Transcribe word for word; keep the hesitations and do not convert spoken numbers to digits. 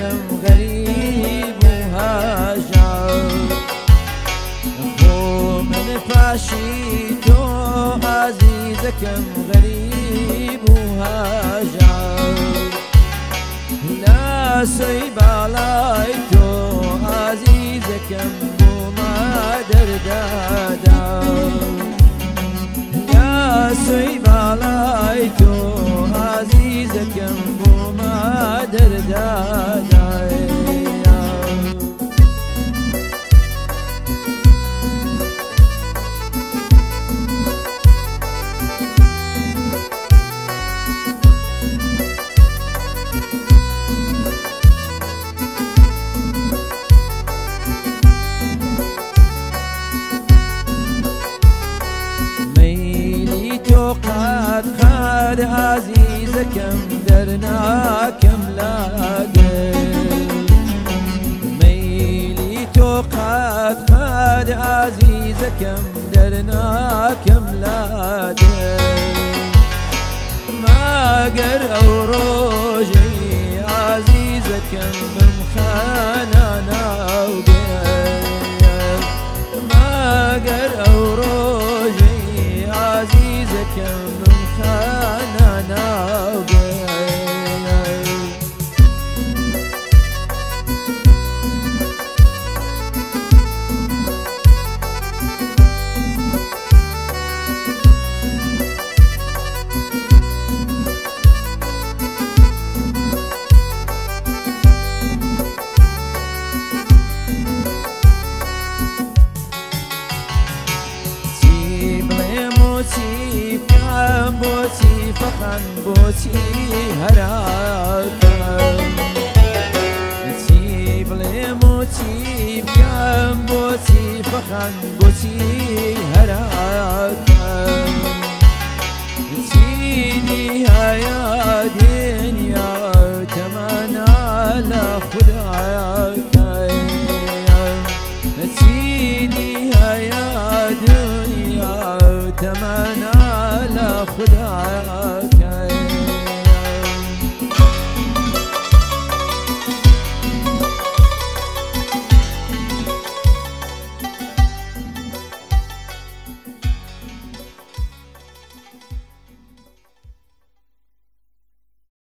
عزيزكم غريب وهاجر خو من فاشيتو عزيزكم غريب وهاجر لا سيب عليتو عزيزكم وما دردادا لا سيب عليتو عزيزكم وما دردادا قد خاد عزيزكم درناكم لاقي ميلي تو قد خاد عزيزكم درناكم لاقي ما قرأوا روجي عزيزكم بمخانا ناوقي ما قرأوا روجي عزيزكم بمخانا ناوقي بوتي كم بوتي فخن بوتي هراكم تيب لي موتي كم بوتي فخن بوتي هراكم تيني يا دنيا تمنى لا خداك